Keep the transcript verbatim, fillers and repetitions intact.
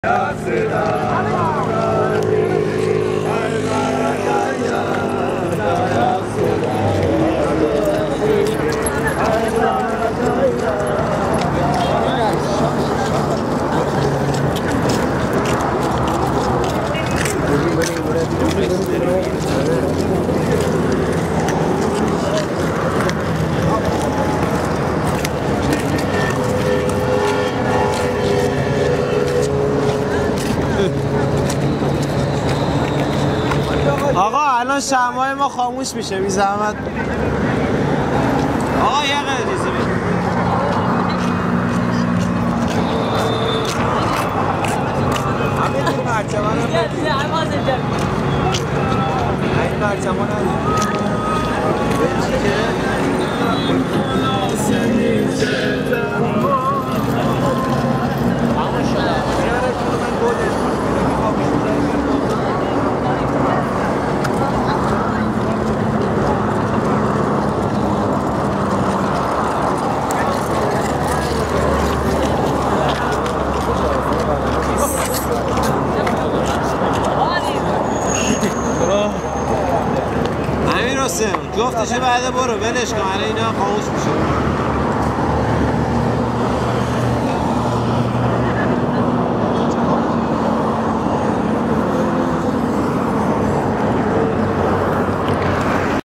آقا الان شمعای ما خاموش میشه بی زحمت. آقا یه قدر ریزی بید همین این پرچمه رو بگید این پرچمه رو امیر حسین جفتشه بعد برو ولش کن الان اینا خاموش میشه.